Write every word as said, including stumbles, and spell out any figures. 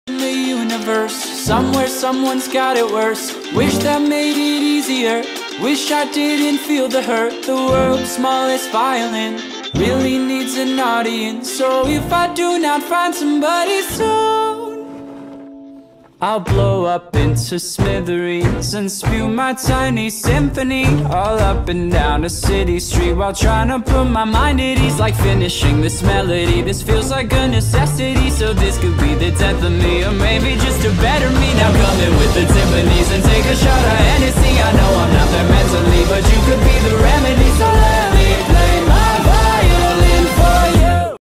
In the universe, somewhere someone's got it worse. Wish that made it easier. Wish I didn't feel the hurt. The world's smallest violin really needs an audience. So if I do not find somebody soon, I'll blow up into smithereens and spew my tiny symphony all up and down a city street, while trying to put my mind at ease. Like finishing this melody, this feels like a necessity. So this could be the death of me, or maybe just a better me. Now come in with the timpanis and take a shot of Hennessy. I know I'm not there mentally, but you could be the remedy, so let